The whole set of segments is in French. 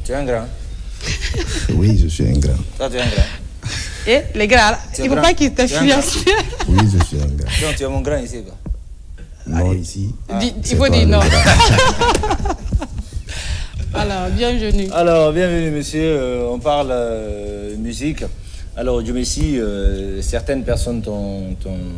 Tu es un grand? Oui, je suis un grand. Toi, tu es un grand. Et les gars, il ne faut pas qu'ils t'influencent. Oui, je suis un grand. Donc, tu es mon grand ici, quoi. Non, ici. Il faut dire non. Alors, bienvenue. Alors, bienvenue, monsieur. On parle musique. Alors, Dieu merci, certaines personnes t'ont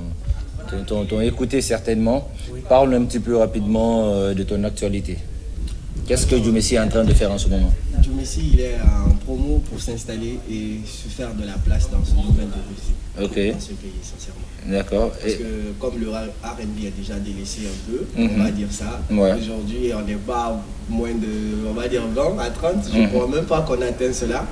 écouté certainement. Oui. Parle un petit peu rapidement de ton actualité. Qu'est-ce que Dieu merci est en train de faire en ce moment? Dieu merci, il est en promo pour s'installer et se faire de la place dans ce domaine de musique. Ok. Dans ce pays, sincèrement. D'accord. Parce que comme le R&B a déjà délaissé un peu, on va dire ça, ouais. Aujourd'hui, on n'est pas moins de, on va dire 20 à 30, je ne crois même pas qu'on atteigne cela.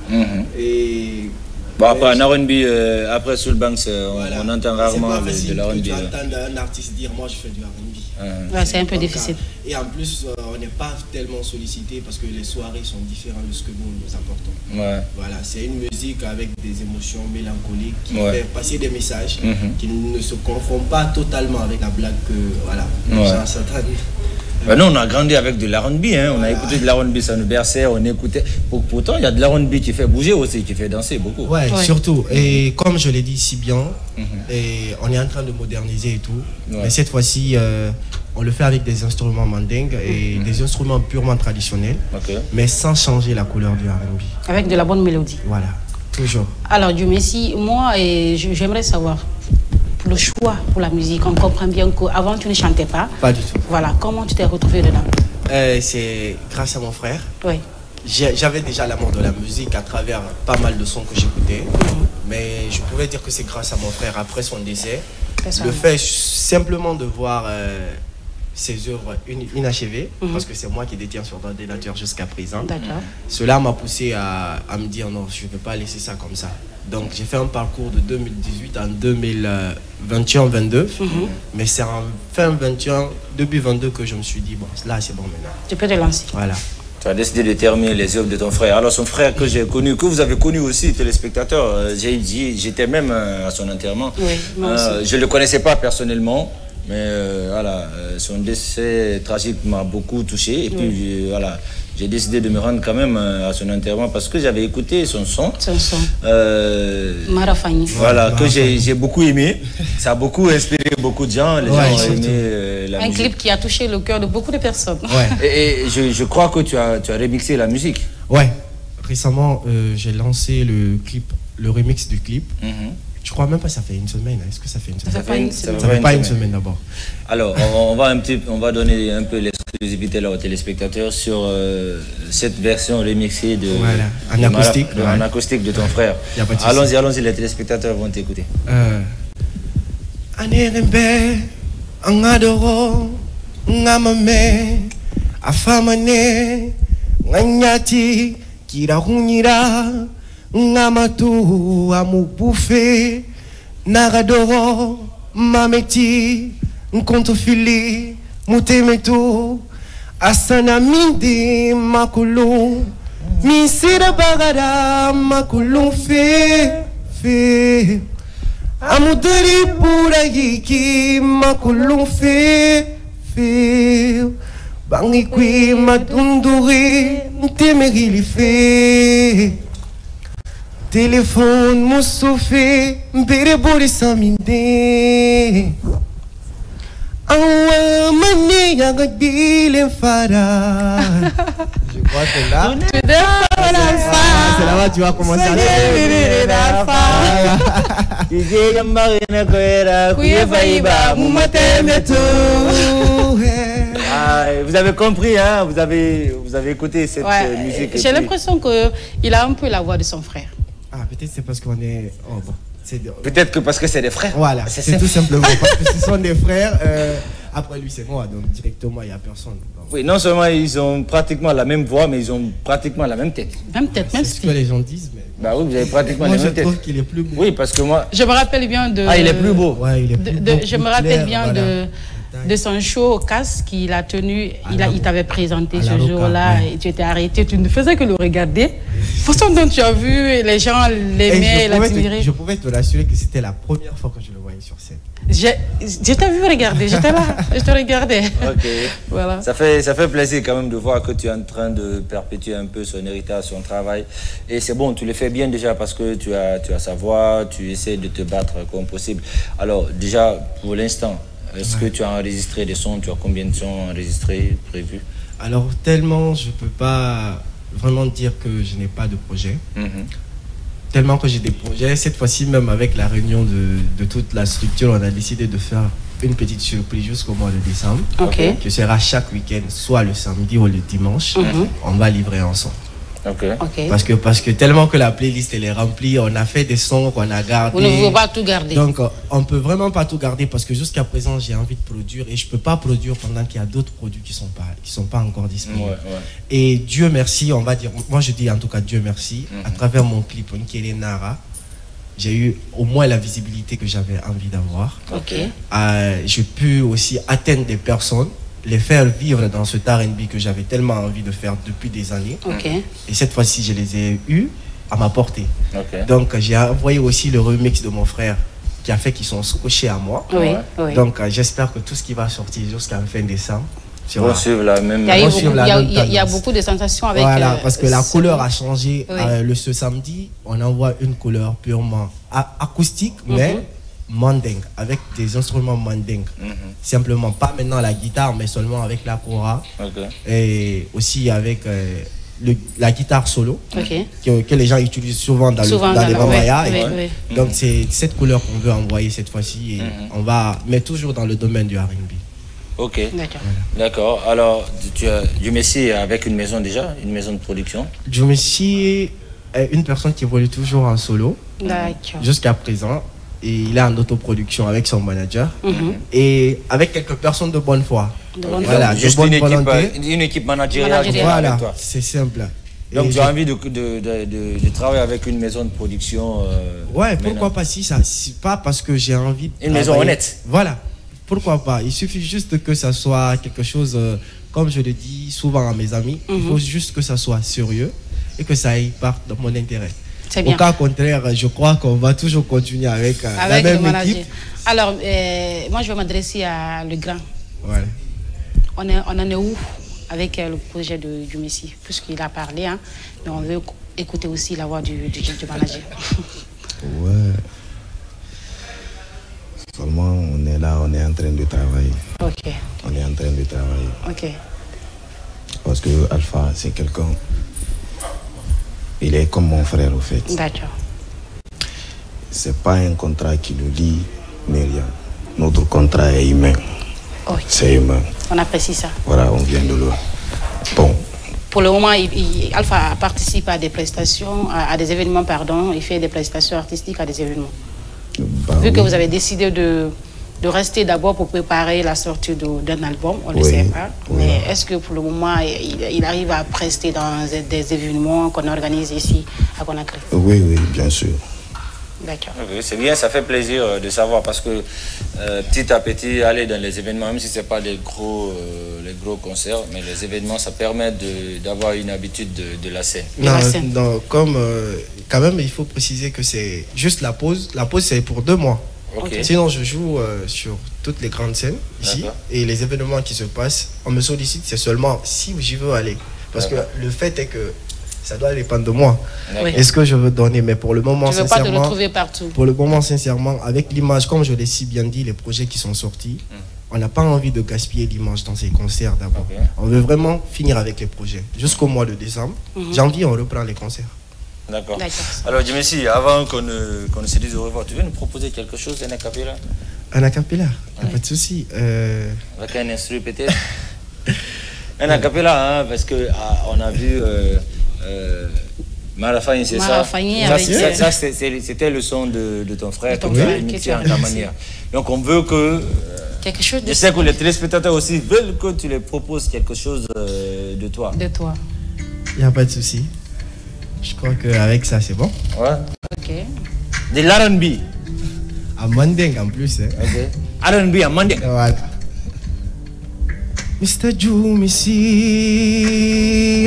Et bon, après, en R&B, après Soul Banks, voilà. On entend rarement de l'R&B. Tu entends un artiste dire, moi je fais du R&B. Ouais, c'est un peu difficile. Et en plus, on n'est pas tellement sollicité parce que les soirées sont différentes de ce que nous apportons. Ouais. Voilà, c'est une musique avec des émotions mélancoliques qui fait passer des messages qui ne se confondent pas totalement avec la blague que voilà, les gens s'attendent. Ben nous, on a grandi avec de l'R&B, hein. On a écouté de l'R&B, ça nous berçait, on écoutait. Pourtant, il y a de l'R&B qui fait bouger aussi, qui fait danser beaucoup. Ouais, surtout. Et comme je l'ai dit si bien, et on est en train de moderniser et tout. Mais cette fois-ci, on le fait avec des instruments mandingues et des instruments purement traditionnels, mais sans changer la couleur du R&B. Avec de la bonne mélodie. Voilà, toujours. Alors, Dieu merci, moi, j'aimerais savoir le choix pour la musique. On comprend bien qu'avant tu ne chantais pas. Pas du tout. Voilà, comment tu t'es retrouvé dedans? C'est grâce à mon frère. Oui. J'avais déjà l'amour de la musique à travers pas mal de sons que j'écoutais. Mais je pouvais dire que c'est grâce à mon frère après son décès. Le fait simplement de voir ses œuvres inachevées, parce que c'est moi qui détiens sur l'ordinateur jusqu'à présent. Cela m'a poussé à me dire non, je ne peux pas laisser ça comme ça. Donc j'ai fait un parcours de 2018 en 2021-22, mais c'est en fin 21, début 22 que je me suis dit, bon, là c'est bon maintenant. Tu peux te lancer. Voilà. Tu as décidé de terminer les œuvres de ton frère. Alors son frère que j'ai connu, que vous avez connu aussi, téléspectateurs, j'étais même à son enterrement. Oui, moi aussi. Je ne le connaissais pas personnellement, mais voilà, son décès tragique m'a beaucoup touché. Et puis voilà, j'ai décidé de me rendre quand même à son enterrement parce que j'avais écouté son son. Marafani. Voilà, que j'ai beaucoup aimé. Ça a beaucoup inspiré beaucoup de gens. Les gens ont aimé la musique. Un clip qui a touché le cœur de beaucoup de personnes. Et je crois que tu as remixé la musique. Ouais. Récemment, j'ai lancé le remix du clip. Je crois même pas que ça fait une semaine. Est-ce que ça fait une semaine? Ça fait pas une semaine d'abord. Alors, on va donner un peu l'exclusivité là aux téléspectateurs sur cette version remixée de en acoustique, en acoustique de ton frère. Allons-y, les téléspectateurs vont t'écouter. Anerembe, angadoro, ngamame, afamane, nganyati, kirahunyira. Ngamatu amubufe nagadoro mameti nkontofili mutemetu asana mindi makulu misira bagara makulu fe amudari pura yiki makulu fe bangi kwi madunduri ntemegili fe téléphone moussoufé mbere bori saminde awa mani yaga dile fara. Je crois que là c'est là-bas tu vas commencer à vous avez compris, hein? Vous avez écouté cette musique. J'ai l'impression qu'il a un peu la voix de son frère. Ah, peut-être c'est parce qu'on est... Oh, bon. Peut-être que parce que c'est des frères. Voilà, c'est tout simplement parce que ce sont des frères. Après lui, c'est moi, donc directement, il n'y a personne. Donc. Oui, non seulement ils ont pratiquement la même voix, mais ils ont pratiquement la même tête. Même tête, même style. C'est ce que les gens disent, mais... Bah oui, vous avez pratiquement la même tête. Moi, je trouve qu'il est plus beau. Oui, parce que moi... Je me rappelle bien de... Ah, il est plus beau. Ouais, il est plus beau. Je me rappelle bien de de son show au casque qu'il a tenu. Il t'avait présenté ce jour-là et tu étais arrêté. Tu ne faisais que le regarder. La façon dont tu as vu, les gens l'aimaient, l'admiraient. Je pouvais te rassurer que c'était la première fois que je le voyais sur scène. Je t'ai vu regarder, j'étais là, je te regardais. Ok. Voilà. Ça fait plaisir quand même de voir que tu es en train de perpétuer un peu son héritage, son travail. Et c'est bon, tu le fais bien déjà parce que tu as sa voix, tu essaies de te battre comme possible. Alors déjà, pour l'instant, est-ce que tu as enregistré des sons? Tu as combien de sons enregistrés, prévus? Alors tellement, je ne peux pas vraiment dire que je n'ai pas de projet. Tellement que j'ai des projets. Cette fois-ci, même avec la réunion de toute la structure, on a décidé de faire une petite surprise jusqu'au mois de décembre. Qui sera chaque week-end, soit le samedi ou le dimanche. On va livrer ensemble. Parce que tellement que la playlist elle est remplie, on a fait des sons qu'on a gardés. Vous ne pouvez pas tout garder. Donc on peut vraiment pas tout garder parce que jusqu'à présent j'ai envie de produire et je peux pas produire pendant qu'il y a d'autres produits qui sont pas encore disponibles. Et Dieu merci, on va dire, moi je dis en tout cas Dieu merci, à travers mon clip Nkele Nara, j'ai eu au moins la visibilité que j'avais envie d'avoir. J'ai pu aussi atteindre des personnes, les faire vivre dans ce R&B que j'avais tellement envie de faire depuis des années. Et cette fois-ci, je les ai eus à ma portée. Donc, j'ai envoyé aussi le remix de mon frère qui a fait qu'ils sont scotchés à moi. Donc, j'espère que tout ce qui va sortir jusqu'à fin décembre, on suivre la même. Il y a beaucoup de sensations avec. Voilà, parce que la couleur a changé. Ce samedi, on envoie une couleur purement acoustique, mais mandingue, avec des instruments mandingue. Simplement, pas maintenant la guitare, mais seulement avec la kora. Et aussi avec la guitare solo, que les gens utilisent souvent dans les bambayas. Donc, c'est cette couleur qu'on veut envoyer cette fois-ci. Et on va, mais toujours dans le domaine du R&B. Ok, d'accord. Alors, Djumessi avec une maison déjà, une maison de production? Djumessi est une personne qui évolue toujours en solo, jusqu'à présent. Et il est en autoproduction avec son manager et avec quelques personnes de bonne foi. Voilà, juste une équipe managériale. Voilà, c'est simple. Donc tu as envie de travailler avec une maison de production. Ouais, pourquoi pas si ça, pas parce que j'ai envie de une maison honnête. Voilà, pourquoi pas. Il suffit juste que ça soit quelque chose, comme je le dis souvent à mes amis, il faut juste que ça soit sérieux et que ça aille part de mon intérêt. Au cas contraire, je crois qu'on va toujours continuer avec la même équipe. Alors, moi, je vais m'adresser à le grand. On en est où avec le projet de Djumessi, puisqu'il a parlé, hein, mais on veut écouter aussi la voix du manager. Ouais. Seulement, on est là, on est en train de travailler. On est en train de travailler. Parce que Alpha, c'est quelqu'un... Il est comme mon frère, au fait. D'accord. C'est pas un contrat qui nous lie, mais rien. Notre contrat est humain. C'est humain. On apprécie ça. Voilà, on vient de loin. Bon. Pour le moment, Alpha participe à des prestations, à des événements, pardon. Il fait des prestations artistiques à des événements. Vu que vous avez décidé de rester d'abord pour préparer la sortie d'un album, on ne sait pas. Mais est-ce que pour le moment, il arrive à prester dans des événements qu'on organise ici à Conakry? Oui, bien sûr. D'accord. C'est bien, ça fait plaisir de savoir parce que petit à petit, aller dans les événements, même si ce n'est pas les gros concerts, mais les événements, ça permet d'avoir une habitude de la scène. Non, comme quand même, il faut préciser que c'est juste la pause. La pause, c'est pour 2 mois. Sinon, je joue sur toutes les grandes scènes ici et les événements qui se passent, on me sollicite, c'est seulement si j'y veux aller. Parce que le fait est que ça doit dépendre de moi. Est-ce que je veux donner? Mais pour le moment, tu veux pas te retrouver partout. Pour le moment, sincèrement, avec l'image, comme je l'ai si bien dit, les projets qui sont sortis, on n'a pas envie de gaspiller l'image dans ces concerts d'abord. On veut vraiment finir avec les projets. Jusqu'au mois de décembre, janvier, on reprend les concerts. D'accord. Alors, Djumessi, avant qu'on ne se dise au revoir, tu veux nous proposer quelque chose, un acapella? Un acapella, pas de souci. Avec un instrument peut-être? Un acapella, hein, parce qu'on a vu Marafagné, c'est ça? Ça, c'était le son de ton frère que tu as imité en ta manière. Donc, on veut que... quelque chose de... Je sais que les téléspectateurs aussi veulent que tu les proposes quelque chose de toi. De toi. Il n'y a pas de souci. Je crois qu'avec ça, c'est bon. De l'R&B. À mandingue en plus. R&B à mandingue. Voilà. Mr. Jumisi,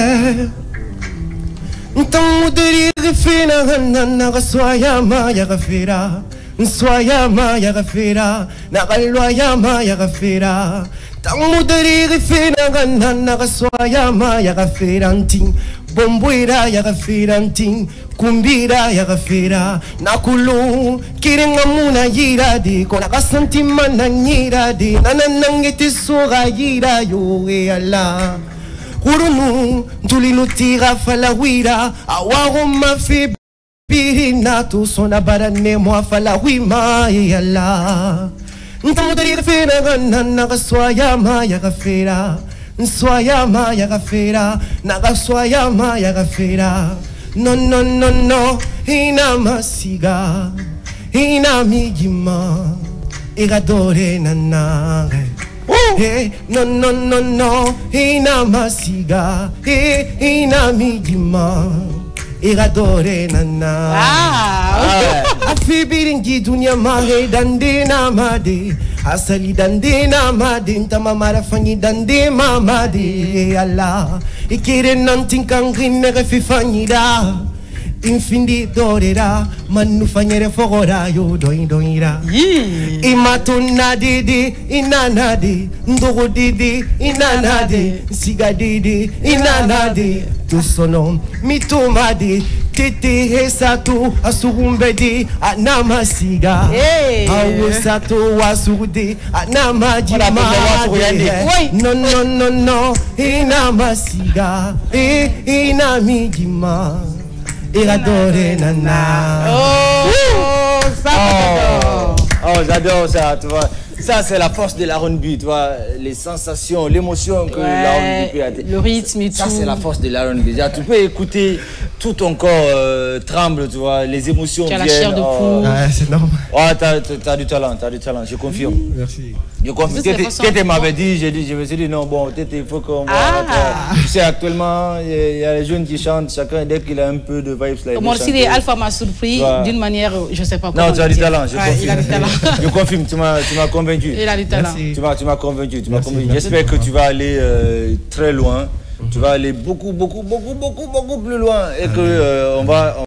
Ntamu deri refina na swayama ya gafira, swayama ya gafira, na galwayama ya gafira. Tamu deri refina na swayama ya gafira nting, bombuira ya gafira nting, kumbira ya gafira, nakulu kirenga muna yiradi, kona kasantima na yiradi, nanangiti suga yira yo ala. Kurunu tulinu tira falawira awago mafi bihina tu sona barane mo falawima yalla ntamudari gafira ganna gaswayama ya gafira nswayama ya gafira nagaswayama ya gafira no no no no ina masiga ina migima igadore nanage. Hey, no, no, no, no, ina masiga, ina migima, iradore nana. Afi biringi dunya mahe dande na made, asali dande na made, ntama marafanyi dande mamade. Allah, ikire nanting kangin negafifanyida. Infindi dorera manufanyere fogora yo doira imatuna didi inanadi ndogo didi inanadi siga didi inanadi tusono mitumadi tete hesatu asugumbedi anama siga awesatu wasudi anama jimadi no no no no inama siga inamijima. Iradore nana. Oh, j'adore ça, tu vois. Ça, c'est la force de la R&B, tu vois. Les sensations, l'émotion que la R&B peut atteindre. Le rythme et tout. Ça, c'est la force de la R&B. Tu peux écouter, tout ton corps tremble, tu vois. Les émotions viennent. Tu as la chair de poule. C'est normal. Oh, t'as du talent, je confirme. Merci. Je confirme. Tété m'avait dit, je me suis dit, non, bon, Tété, il faut qu'on voit. Tu sais, actuellement, il y a les jeunes qui chantent, chacun, dès qu'il a un peu de vibes là. Moi aussi, Alpha m'a surpris d'une manière, je ne sais pas comment. Non, tu as du talent, je confirme. Il a du talent. Je confirme, tu m'as convaincu. Il a du talent. Tu m'as convaincu. J'espère que tu vas aller très loin. Tu vas aller beaucoup plus loin et que on va